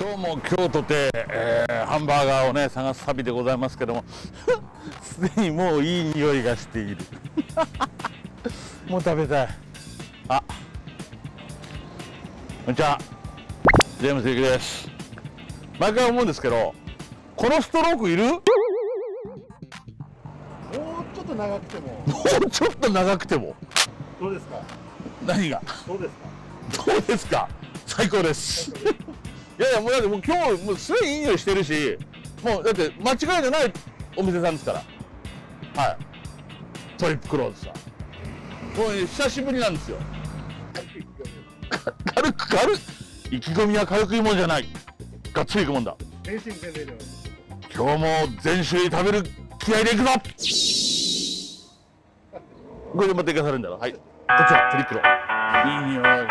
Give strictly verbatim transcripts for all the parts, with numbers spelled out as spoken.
今日も今日とて、えー、ハンバーガーをね探す旅でございますけどもすでにもういい匂いがしているもう食べたい。あ、こんにちは、ジェームス・ユキです。毎回思うんですけど、このストロークいる？もうちょっと長くてももうちょっと長くてもどうですか？ 何がどうですか？ どうですか？最高です。いやいや、もうだってもう今日もうすごいいい匂いしてるし、もうだって間違いじゃないお店さんですから。はい、トリップクローズさん、もう、ね、久しぶりなんですよ。軽く軽く意気込みは軽くいいもんじゃない。がっつりいくもんだ。 全身全霊で今日も全種類食べる気合でいくぞ。これで持っていかされるんだろ。はい、こちらトリックロー、いい匂い。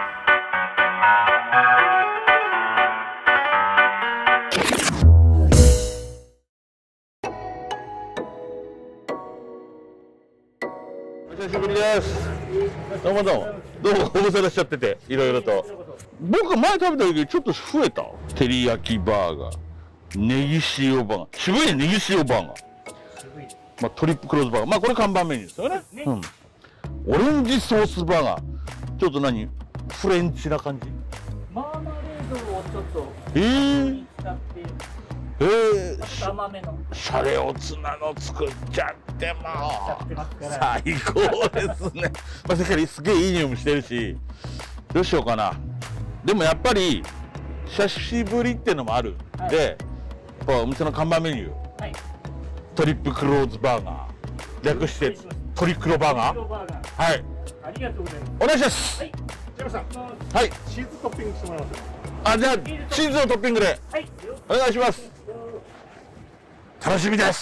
お久しぶりです。どうもどうもどうもご無沙汰しちゃってて、いろいろと。僕前食べた時よりちょっと増えた。照り焼きバーガー、ネギ塩バーガー、渋いね、ネギ塩バーガー、まあ、トリップクローズバーガー、まあこれ看板メニューですよね。うん、オレンジソースバーガー、ちょっと何フレンチな感じ。 マーマレードをちょっとえー、 使ってえー、 甘めのシャレオツなの作っちゃっても最高ですね。まあ、さっきからすげえいい匂いもしてるし、どうしようかな。でもやっぱり久しぶりっていうのもあるんで、はい、やっぱお店の看板メニュー、はい、トリップクローズバーガー、略してトリクロバーガー。はい、 ありがとうございます。 お願いします。はい、 ジェームさん、 はい、 チーズトッピングしてもらいます。 あ、じゃあチーズのトッピングで、はい、お願いします。楽しみです。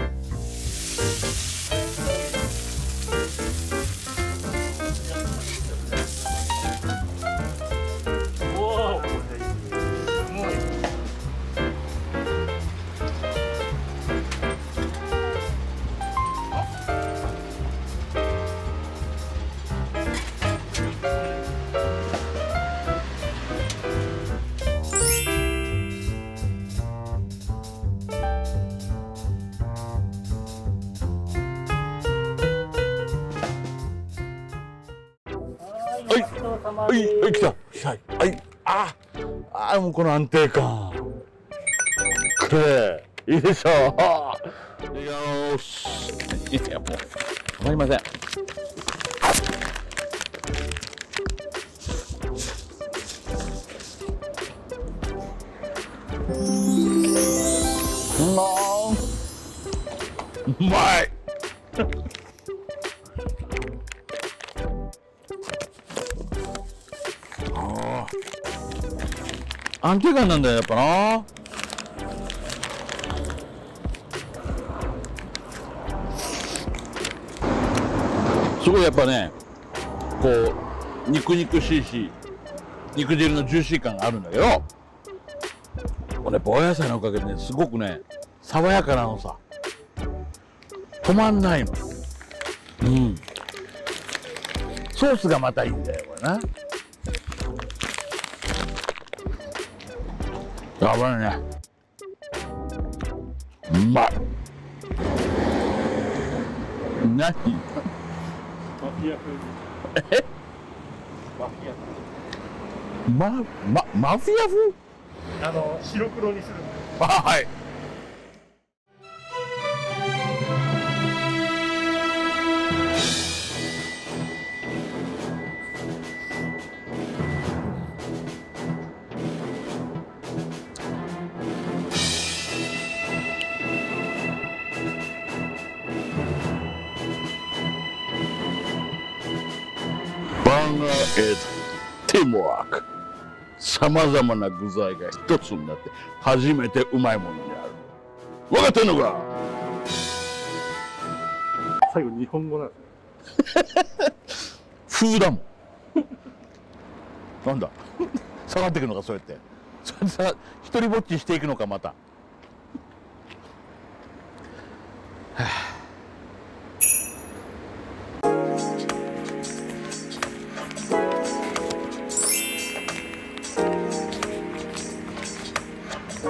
はい、はい、はい、来た。はい、はい、あ、あ、もうこの安定感。これ、いいでしょう。よし。いや、もう、たまりません。うまい。安定感なんだよ、やっぱな。すごいやっぱね、こう肉肉しいし、肉汁のジューシー感があるんだけど、これ棒野菜のおかげでね、すごくね爽やかなのさ、止まんないの。うん、ソースがまたいいんだよこれな。やばいね、うまい。何？ マフィア風。 え？ マフィア風。ま、ま、マフィア風？ あの白黒にする。 あ、はい。バーガーエズティームワーク。さまざまな具材が一つになって初めてうまいものになる。分かってんのか？ 最後日本語なんですね。 風だもん。なんだ下がっていくのか、そうやってそれさ一人ぼっちしていくのかまた。はあ、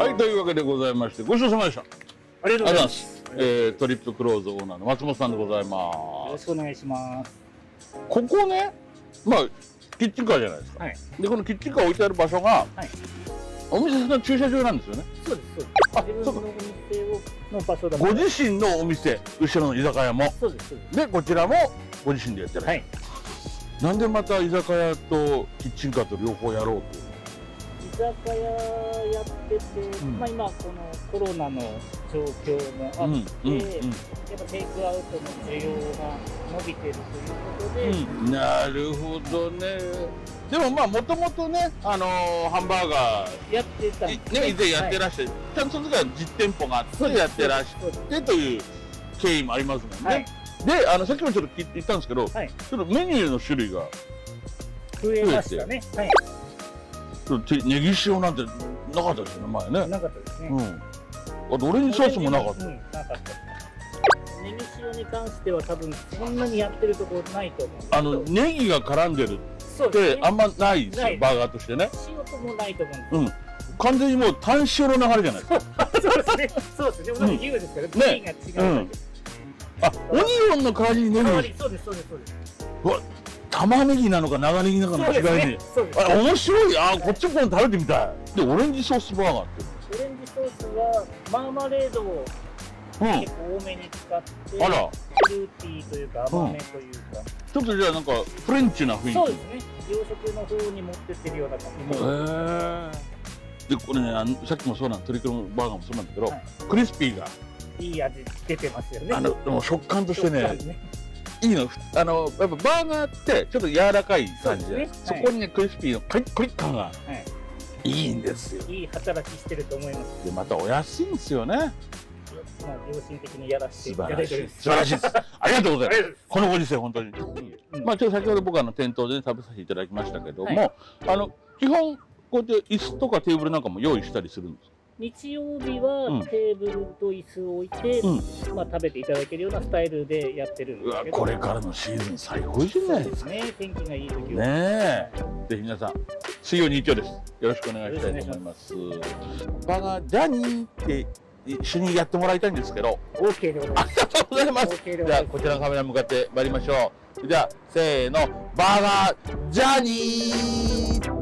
はい、というわけでございまして、ごちそうさまでした。 ありがとうございま。 ありがとうございますす。えー、トリップクローズオーナーの松本さんでございまよろしくお願いします。 す。ここね、まあキッチンカーじゃないですか。 はい。 で、このキッチンカー置いてある場所が、 はい。 お店の駐車場なんですよね。 そうです、そうです。 あ自分のお店をの場所だご自身のお店、後ろの居酒屋も。 そうです、そうです。 で、こちらもご自身でやってらっしゃる。 はい。 なんでまた居酒屋とキッチンカーと両方やろうと。 居酒屋やってて、 んまあ今このコロナの状況もあって、 うんうんやっぱテイクアウトの需要が伸びてるということで、 うんうん、なるほどね。でもまあもともとね、あのー、ハンバーガーやってたんいですね以前やってららっしゃる、ちゃんとその時は実店舗があってやってらっしそうですゃってという経緯もありますもんね。 はいで、あのさっきもちょっと言ったんですけど、 はい、 ちょっとメニューの種類が増えましたね。はい、 ちょっとネギ塩なんてなかったですよね前ね。 なかったですね。 うん。あとオレンジソースもなかった。 うん、なかった。ネギ塩に関しては多分そんなにやってるところないと思うんですけど。 あのネギが絡んでるっそうですね。 てあんまないですないよ、バーガーとしてね。 塩ともないと思うんです。 うん。完全にもう単塩の流れじゃないですか。 そうですね。そうですね。でもなんか牛ですから、部位が違うだけ。 あ、オニオンの代わりにネギ。 代わりそうです、そうです、そうです。 うわ、玉ねぎなのか長ネギなのかの違いに。 そうです。 あれ面白い。あ、こっちも今度食べてみたい。で、オレンジソースバーガーって。 オレンジソースはマーマレードをうん。 結構多めに使って、 あら、 フルーティーというか甘めというか、 ちょっとじゃあなんかフレンチな雰囲気。 そうですね。洋食の方に持ってってるような感じへも。 ーで、これね、あのさっきもそうなんトリクルバーガーもそうなんだけど、 はいクリスピーが、 いい味出てますよね。 あの、でも食感としてね食感、ねいいの。あの、やっぱバーガーってちょっと柔らかい感じで、 そうですねそこにね、クリスピーのカリッカリッ感がはいいいんですよ。 いい働きしてると思います。 で、またお安いんですよね。 まあ、良心的にやらせて素いた晴らしい。 だいております。 素晴らしいです。ありがとうございます。 ありがとうございます。 このご時世、本当に。 うんまあ、ちょっと先ほど僕はあの店頭で、ね、食べさせていただきましたけども、 はあの、基本、こうやって椅子とかテーブルなんかも用意したりするんですか。 日曜日うんはテーブルと椅子を置いて、 うん。 まあ、食べていただけるようなスタイルでやってるんうわ、 ですけど。 これからのシーズン最高じゃそうないでか。 ですすね。天気がいい時は。 ねえ。ぜひ皆さん、水曜日曜です。よろしくお願いしたいと思います。バーガージャニーって一緒にやってもらいたいんですけど、 OK でございます。 ありがとうございます。 OK でごじゃあ、 ざいます。 こちらのカメラに向かって参りましょう。じゃあ、せーの、バーガージャニー。